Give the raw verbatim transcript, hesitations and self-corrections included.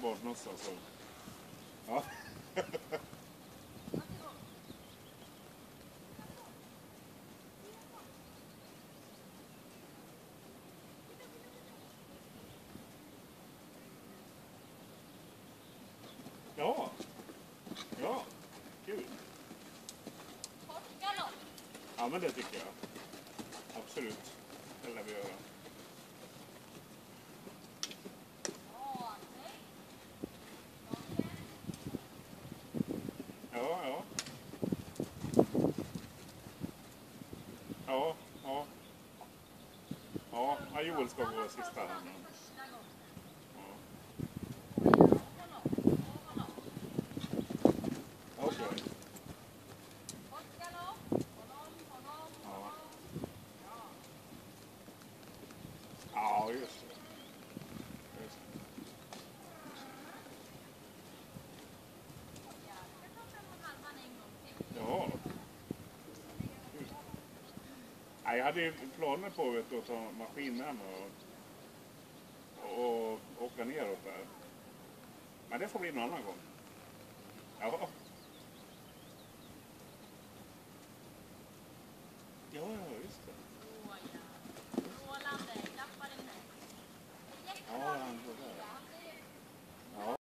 badmössa så. Ja. Ja. Ja. Kul. Ja, men det tycker jag. Absolut. Det lär vi göra. Ja, ja. Ja, ja. Ja, Joel ska gå sista här nu. Ja. Okej. Okay. Ja. Ja, just det. Just det. Ja. Nej, jag hade ju planer på vet du, att ta maskin med mig och, och åka neråt där. Men det får bli någon annan gång. Ja.